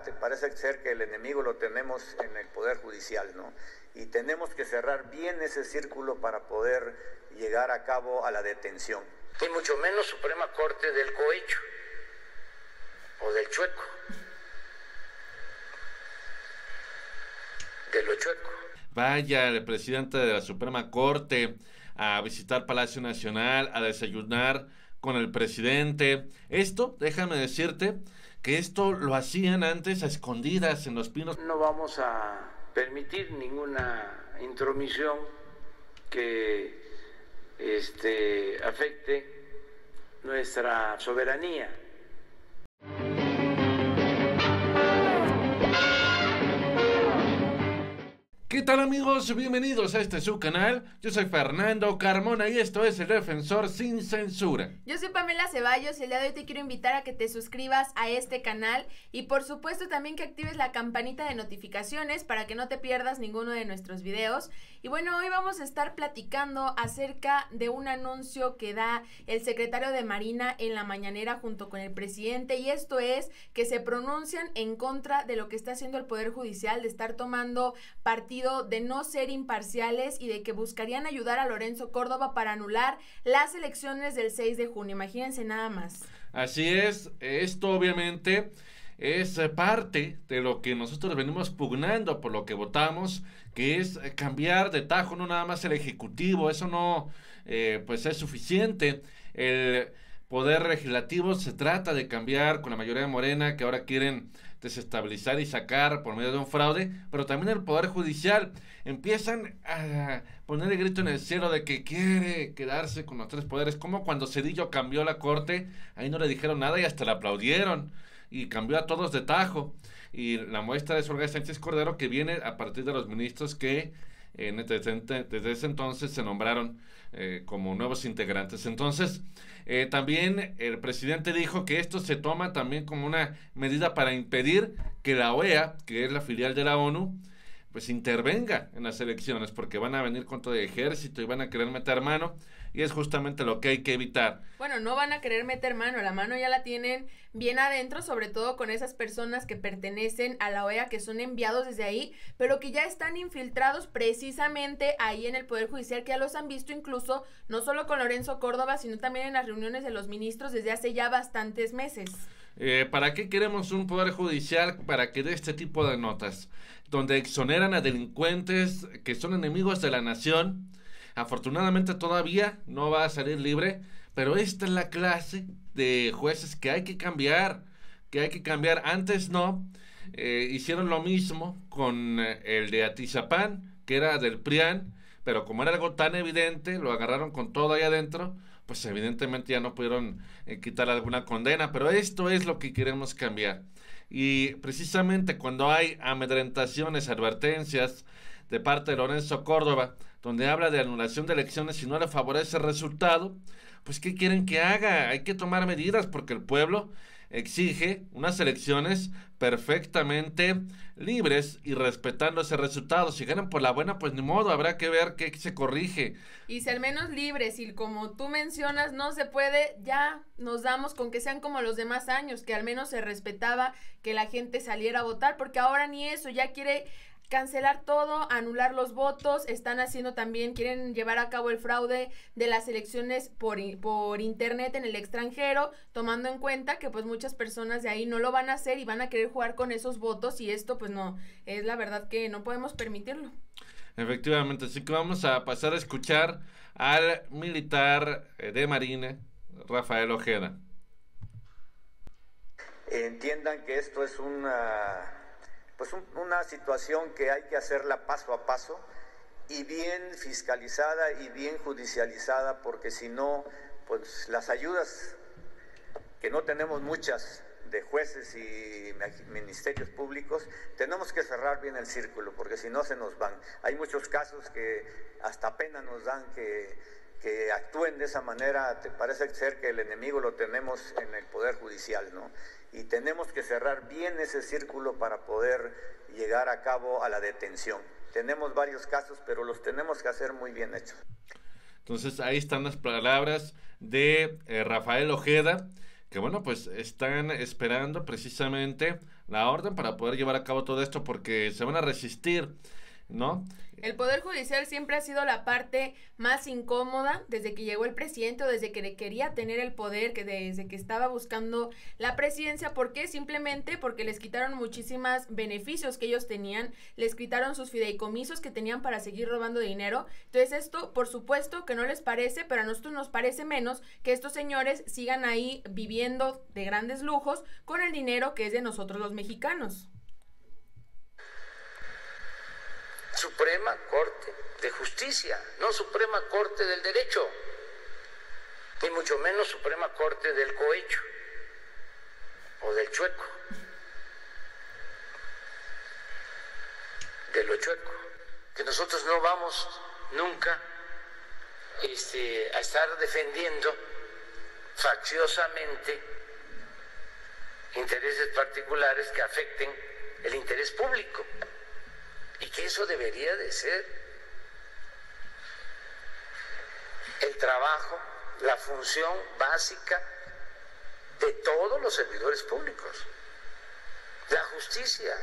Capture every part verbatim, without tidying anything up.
Parece ser que el enemigo lo tenemos en el Poder Judicial, ¿no? Y tenemos que cerrar bien ese círculo para poder llegar a cabo a la detención. Y mucho menos Suprema Corte del cohecho o del chueco, de lo chueco. Vaya el presidente de la Suprema Corte a visitar Palacio Nacional, a desayunar con el presidente. Esto, déjame decirte, que esto lo hacían antes a escondidas en Los Pinos. No vamos a permitir ninguna intromisión que este, afecte nuestra soberanía. ¿Qué tal, amigos? Bienvenidos a este su canal. Yo soy Fernando Carmona y esto es El Defensor Sin Censura. Yo soy Pamela Ceballos y el día de hoy te quiero invitar a que te suscribas a este canal y por supuesto también que actives la campanita de notificaciones para que no te pierdas ninguno de nuestros videos. Y bueno, hoy vamos a estar platicando acerca de un anuncio que da el secretario de Marina en la mañanera junto con el presidente, y esto es que se pronuncian en contra de lo que está haciendo el Poder Judicial, de estar tomando partido, de no ser imparciales y de que buscarían ayudar a Lorenzo Córdoba para anular las elecciones del seis de junio. Imagínense nada más. Así es, esto obviamente es parte de lo que nosotros venimos pugnando, por lo que votamos, que es cambiar de tajo, no nada más el Ejecutivo. Eso no eh, pues es suficiente. El Poder Legislativo se trata de cambiar con la mayoría de Morena, que ahora quieren desestabilizar y sacar por medio de un fraude, pero también el Poder Judicial. Empiezan a poner el grito en el cielo de que quiere quedarse con los tres poderes, como cuando Zedillo cambió la corte, ahí no le dijeron nada y hasta le aplaudieron, y cambió a todos de tajo. Y la muestra es Olga Sánchez Cordero, que viene a partir de los ministros que eh, desde, desde ese entonces se nombraron eh, como nuevos integrantes. Entonces, eh, también el presidente dijo que esto se toma también como una medida para impedir que la O E A, que es la filial de la ONU, pues intervenga en las elecciones, porque van a venir con todo el ejército y van a querer meter mano, y es justamente lo que hay que evitar. Bueno, no van a querer meter mano, la mano ya la tienen bien adentro, sobre todo con esas personas que pertenecen a la O E A, que son enviados desde ahí, pero que ya están infiltrados precisamente ahí en el Poder Judicial, que ya los han visto incluso, no solo con Lorenzo Córdoba, sino también en las reuniones de los ministros desde hace ya bastantes meses. Eh, ¿Para qué queremos un Poder Judicial? Para que dé este tipo de notas, donde exoneran a delincuentes que son enemigos de la nación. Afortunadamente todavía no va a salir libre, pero esta es la clase de jueces que hay que cambiar, que hay que cambiar. Antes no, eh, hicieron lo mismo con eh, el de Atizapán, que era del PRIAN, pero como era algo tan evidente, lo agarraron con todo ahí adentro, pues evidentemente ya no pudieron eh, quitar alguna condena, pero esto es lo que queremos cambiar. Y precisamente cuando hay amedrentaciones, advertencias de parte de Lorenzo Córdoba, donde habla de anulación de elecciones y no le favorece el resultado, pues ¿qué quieren que haga? Hay que tomar medidas, porque el pueblo exige unas elecciones perfectamente libres y respetando ese resultado. Si ganan por la buena, pues ni modo, habrá que ver qué se corrige. Y si al menos libres, y como tú mencionas, no se puede, ya nos damos con que sean como los demás años, que al menos se respetaba que la gente saliera a votar, porque ahora ni eso, ya quiere cancelar todo, anular los votos. Están haciendo también, quieren llevar a cabo el fraude de las elecciones por, por internet en el extranjero, tomando en cuenta que pues muchas personas de ahí no lo van a hacer y van a querer jugar con esos votos, y esto pues no, es la verdad que no podemos permitirlo. Efectivamente, así que vamos a pasar a escuchar al militar de Marina, Rafael Ojeda. Entiendan que esto es una... pues un, una situación que hay que hacerla paso a paso y bien fiscalizada y bien judicializada, porque si no, pues las ayudas, que no tenemos muchas, de jueces y ministerios públicos, tenemos que cerrar bien el círculo, porque si no se nos van. Hay muchos casos que hasta pena nos dan que, que actúen de esa manera. Te parece ser que el enemigo lo tenemos en el Poder Judicial, ¿no? Y tenemos que cerrar bien ese círculo para poder llegar a cabo a la detención. Tenemos varios casos, pero los tenemos que hacer muy bien hechos. Entonces ahí están las palabras de eh, Rafael Ojeda, que bueno, pues están esperando precisamente la orden para poder llevar a cabo todo esto, porque se van a resistir, ¿no? El Poder Judicial siempre ha sido la parte más incómoda desde que llegó el presidente o desde que quería tener el poder, que desde que estaba buscando la presidencia. ¿Por qué? Simplemente porque les quitaron muchísimos beneficios que ellos tenían, les quitaron sus fideicomisos que tenían para seguir robando dinero. Entonces esto, por supuesto, que no les parece, pero a nosotros nos parece menos que estos señores sigan ahí viviendo de grandes lujos con el dinero que es de nosotros los mexicanos. Suprema Corte de Justicia, no Suprema Corte del Derecho, ni mucho menos Suprema Corte del cohecho o del chueco, de lo chueco, que nosotros no vamos nunca este, a estar defendiendo facciosamente intereses particulares que afecten el interés público. Y que eso debería de ser el trabajo, la función básica de todos los servidores públicos, la justicia.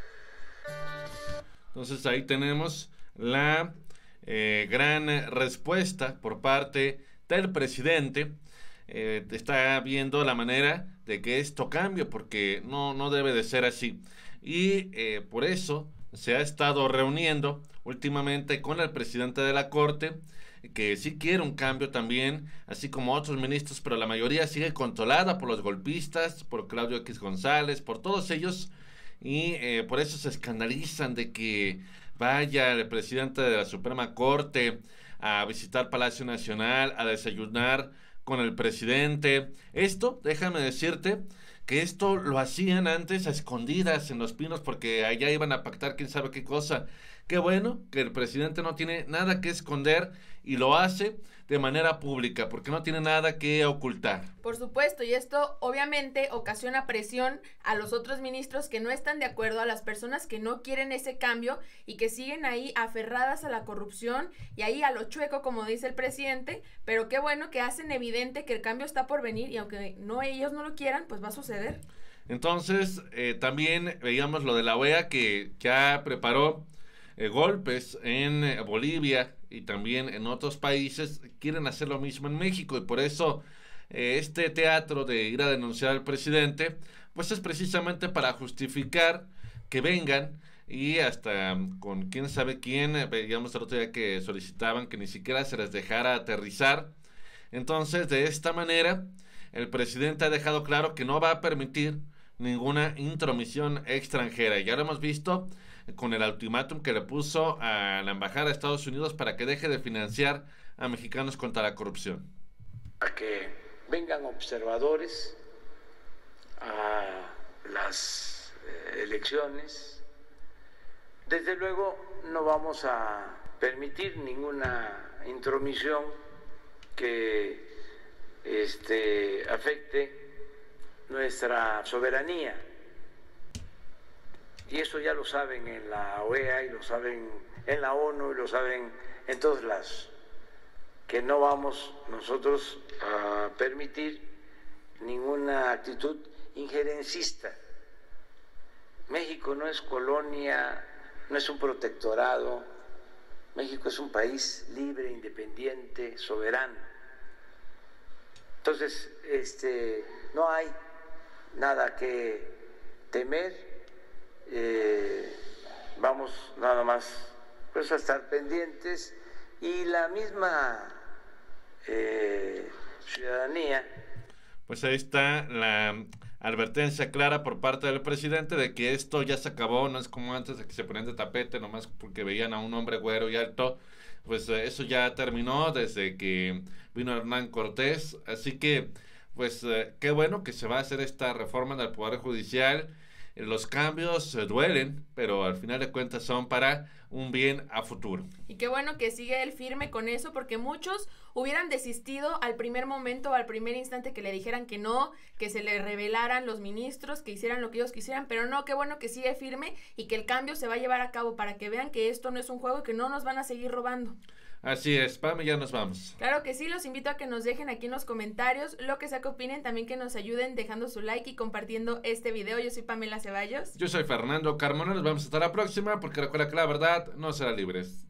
Entonces ahí tenemos la eh, gran respuesta por parte del presidente. Eh, está viendo la manera de que esto cambie, porque no, no debe de ser así. Y eh, por eso se ha estado reuniendo últimamente con el presidente de la Corte, que sí quiere un cambio también, así como otros ministros, pero la mayoría sigue controlada por los golpistas, por Claudio X González, por todos ellos, y eh, por eso se escandalizan de que vaya el presidente de la Suprema Corte a visitar Palacio Nacional, a desayunar con el presidente. Esto, déjame decirte, que esto lo hacían antes a escondidas en Los Pinos, porque allá iban a pactar quién sabe qué cosa. Qué bueno que el presidente no tiene nada que esconder y lo hace de manera pública, porque no tiene nada que ocultar. Por supuesto, y esto obviamente ocasiona presión a los otros ministros que no están de acuerdo, a las personas que no quieren ese cambio y que siguen ahí aferradas a la corrupción y ahí a lo chueco, como dice el presidente, pero qué bueno que hacen evidente que el cambio está por venir y aunque no ellos no lo quieran, pues va a suceder. Entonces, eh, también veíamos lo de la O E A, que ya preparó eh, golpes en eh, Bolivia y también en otros países. Quieren hacer lo mismo en México, y por eso eh, este teatro de ir a denunciar al presidente, pues es precisamente para justificar que vengan, y hasta um, con quién sabe quién, eh, veíamos el otro día que solicitaban que ni siquiera se les dejara aterrizar. Entonces, de esta manera, el presidente ha dejado claro que no va a permitir ninguna intromisión extranjera. Ya lo hemos visto con el ultimátum que le puso a la embajada de Estados Unidos para que deje de financiar a mexicanos contra la corrupción. A que vengan observadores a las eh, elecciones. Desde luego no vamos a permitir ninguna intromisión que este, afecte nuestra soberanía. Y eso ya lo saben en la O E A y lo saben en la ONU y lo saben en todos lados, que no vamos nosotros a permitir ninguna actitud injerencista. México no es colonia, no es un protectorado. México es un país libre, independiente, soberano. Entonces, este, no hay nada que temer. Eh, vamos nada más pues, a estar pendientes, y la misma eh, ciudadanía. Pues ahí está la advertencia clara por parte del presidente de que esto ya se acabó. No es como antes de que se ponían de tapete nomás porque veían a un hombre güero y alto. Pues eh, eso ya terminó desde que vino Hernán Cortés. Así que pues eh, qué bueno que se va a hacer esta reforma del Poder Judicial. Los cambios eh, duelen, pero al final de cuentas son para un bien a futuro. Y qué bueno que sigue él firme con eso, porque muchos hubieran desistido al primer momento o al primer instante que le dijeran que no, que se le revelaran los ministros, que hicieran lo que ellos quisieran, pero no, qué bueno que sigue firme y que el cambio se va a llevar a cabo para que vean que esto no es un juego y que no nos van a seguir robando. Así es, Pame, ya nos vamos. Claro que sí, los invito a que nos dejen aquí en los comentarios lo que sea que opinen, también que nos ayuden dejando su like y compartiendo este video. Yo soy Pamela Ceballos. Yo soy Fernando Carmona, nos vemos hasta la próxima, porque recuerda que la verdad no será libres.